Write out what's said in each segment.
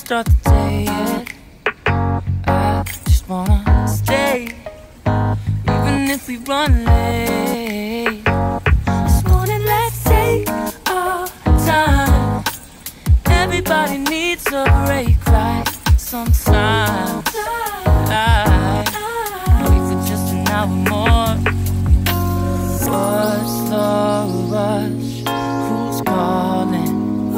start the day yet. I just wanna stay, even if we run late. This morning, let's take our time. Everybody needs a break, right? Sometimes I wait for just an hour more. What's the rush? Who's calling?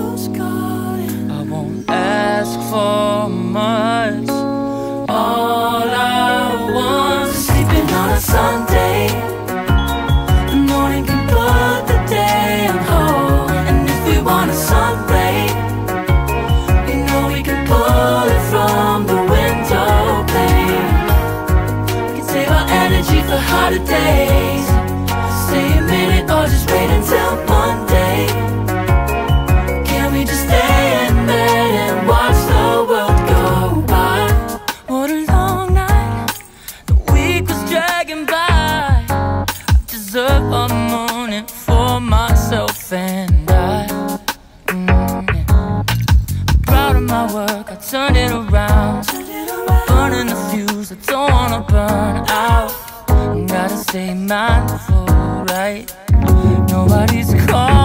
I won't ask for much. All I want is sleeping on a Sunday. The morning can put the day on hold. And if we want a sun ray, we know we can pull it from the window pane. We can save our energy for harder days. Stay a minute or just wait until Monday. Can we just stay in bed and watch the world go by? What a long night, the week was dragging by. I deserve a morning for myself and I. I'm proud of my work, I turned it around. I'm burning the fuse, I don't wanna burn out. Gotta stay mindful, right? Nobody's calling.